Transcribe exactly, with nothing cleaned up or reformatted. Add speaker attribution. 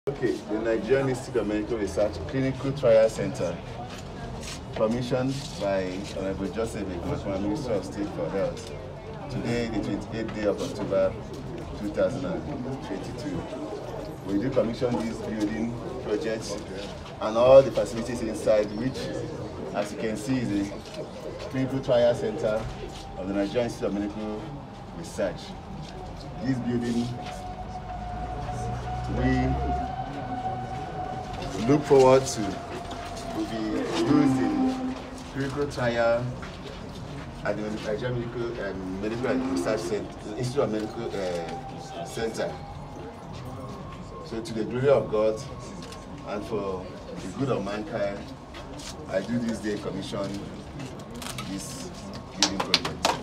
Speaker 1: Okay, the Nigerian Institute of Medical Research Clinical Trial Center, commissioned by Honorable Joseph Ekumankama, Minister of State for Health. Today, the twenty-eighth day of October two thousand twenty-two. We do commission this building project and all the facilities inside, which, as you can see, is a clinical trial center of the Nigerian Institute of Medical Research. This building, we look forward to will be used in clinical trial at the Nigerian Medical, um, Medical and Research Center, Institute of Medical uh, Center. So, to the glory of God and for the good of mankind, I do this day commission this building project.